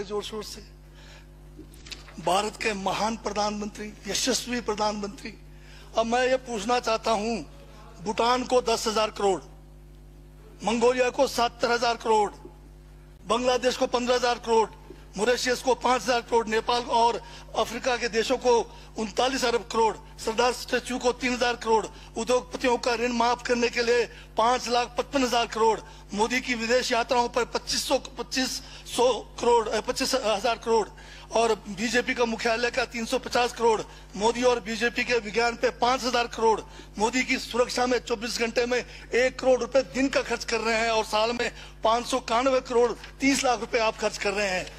जोर शोर से। भारत के महान प्रधानमंत्री, यशस्वी प्रधानमंत्री। अब मैं ये पूछना चाहता हूं, भूटान को 10,000 करोड़, मंगोलिया को 70,000 करोड़, बांग्लादेश को 15,000 करोड़, मॉरिशस को 5,000 करोड़, नेपाल और अफ्रीका के देशों को 39 अरब करोड़, सरदार स्टैच्यू को 3,000 करोड़, उद्योगपतियों का ऋण माफ करने के लिए 5,55,000 करोड़, मोदी की विदेश यात्राओं पर 25,000 करोड़ और बीजेपी का मुख्यालय का 350 करोड़, मोदी और बीजेपी के विज्ञान पे 5,000 करोड़, मोदी की सुरक्षा में 24 घंटे में 1 करोड़ रुपए दिन का खर्च कर रहे हैं और साल में 591 करोड़ 30 लाख रुपए आप खर्च कर रहे हैं।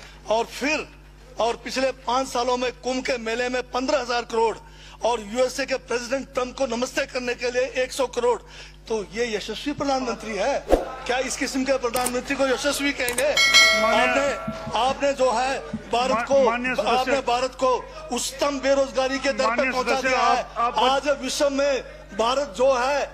और पिछले 5 सालों में कुंभ के मेले में 15,000 करोड़ और यूएसए के प्रेसिडेंट ट्रंप को नमस्ते करने के लिए 100 करोड़। तो ये यशस्वी प्रधानमंत्री है क्या? इस किस्म के प्रधानमंत्री को यशस्वी कहेंगे? आपने जो है भारत को उच्चतम बेरोजगारी के दर पर पहुंचा दिया है। आज विश्व में भारत जो है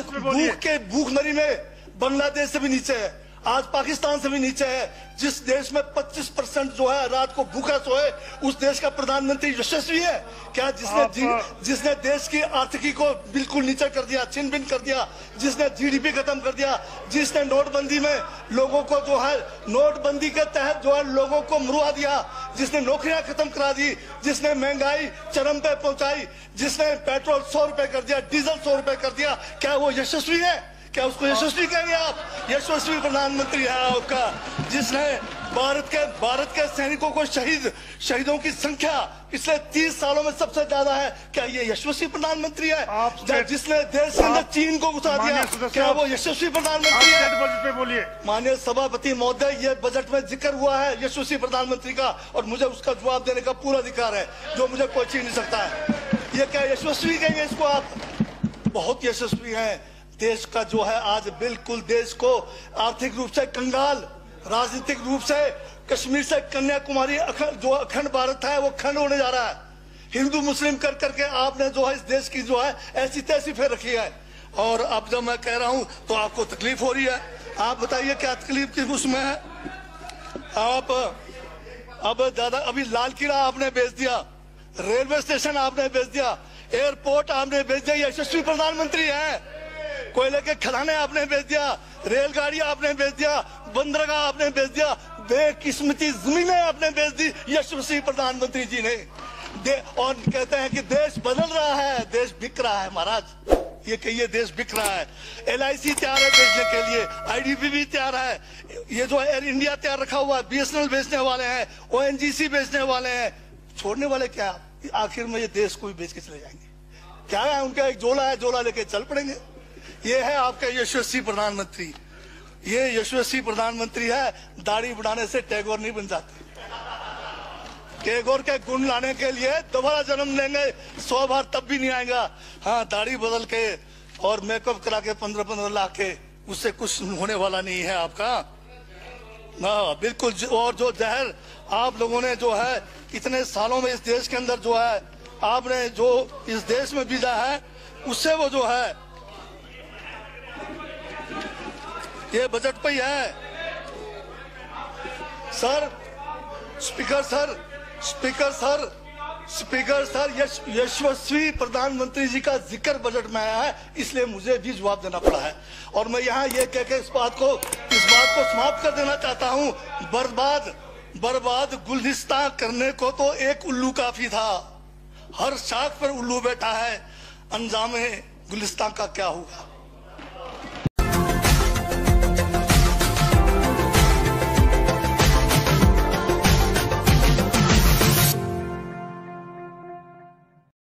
भूखमरी में बांग्लादेश से भी नीचे है, आज पाकिस्तान से भी नीचे है। जिस देश में 25% जो है रात को भूखा सोए, उस देश का प्रधानमंत्री यशस्वी है क्या? जिसने देश की आर्थिकी को बिल्कुल नीचे कर दिया, छिन भिन कर दिया, जिसने जीडीपी खत्म कर दिया, जिसने नोटबंदी में लोगों को जो है नोटबंदी के तहत जो है लोगों को मरवा दिया, जिसने नौकरियां खत्म करा दी, जिसने महंगाई चरम पे पहुंचाई, जिसने पेट्रोल 100 रुपए कर दिया, डीजल 100 रुपए कर दिया, क्या वो यशस्वी है? क्या उसको यशस्वी कहेंगे आप? यशस्वी प्रधानमंत्री है आपका, जिसने भारत के सैनिकों को शहीदों की संख्या पिछले 30 सालों में सबसे ज्यादा है। क्या ये यशस्वी प्रधानमंत्री है? जिसने देश के अंदर चीन को घुसा दिया, क्या वो यशस्वी प्रधानमंत्री है? बजट पे बोलिए। माननीय सभापति महोदय, ये बजट में जिक्र हुआ है यशस्वी प्रधानमंत्री का और मुझे उसका जवाब देने का पूरा अधिकार है, जो मुझे कोई छीन नहीं सकता है। ये क्या यशस्वी कहेंगे इसको आप? बहुत यशस्वी है। देश का जो है आज बिल्कुल देश को आर्थिक रूप से कंगाल, राजनीतिक रूप से कश्मीर से कन्याकुमारी जो अखंड भारत है वो खंड होने जा रहा है। हिंदू मुस्लिम कर करके आपने जो है इस देश की जो है ऐसी तैसी फेर रखी है। और अब जब मैं कह रहा हूं तो आपको तकलीफ हो रही है। आप बताइए क्या तकलीफ की उसमें है? आप अब ज्यादा अभी लाल किला आपने बेच दिया, रेलवे स्टेशन आपने बेच दिया, एयरपोर्ट आपने बेच दिया। यशस्वी प्रधानमंत्री है। कोयले के खदाने आपने बेच दिया, रेलगाड़ी आपने बेच दिया, बंदरगाह आपने बेच दिया, बेकिस्मती जमीनें आपने बेच दी यशस्वी प्रधानमंत्री जी ने। और कहते हैं कि देश बदल रहा है, देश बिक रहा है। महाराज ये कहिए देश बिक रहा है। LIC तैयार है बेचने के लिए, IDB भी तैयार है, ये जो एयर इंडिया तैयार रखा हुआ है, BSNL बेचने वाले हैं, ONGC बेचने वाले हैं। छोड़ने वाले क्या? आखिर में ये देश को भी बेच के चले जाएंगे। क्या है उनका? एक झोला है, झोला लेके चल पड़ेंगे। ये है आपका यशस्वी प्रधानमंत्री। ये यशस्वी प्रधानमंत्री है। दाढ़ी बढ़ाने से टैगोर नहीं बन जाते। टैगोर के गुण लाने के लिए दोबारा जन्म लेंगे 100 बार तब भी नहीं आएगा। हाँ, दाढ़ी बदल के और मेकअप करा के 15-15 लाख के, उससे कुछ होने वाला नहीं है आपका ना, बिल्कुल। और जो जहर आप लोगों ने जो है इतने सालों में इस देश के अंदर जो है आपने जो इस देश में बीजा है, उससे वो जो है ये बजट पे ही है। सर, स्पीकर सर, यशस्वी प्रधानमंत्री जी का जिक्र बजट में आया है, इसलिए मुझे भी जवाब देना पड़ा है। और मैं यहाँ ये कह के इस बात को समाप्त कर देना चाहता हूँ। बर्बाद गुलिस्तान करने को तो एक उल्लू काफी था, हर शाख पर उल्लू बैठा है, अंजामे गुलिस्तान का क्या होगा?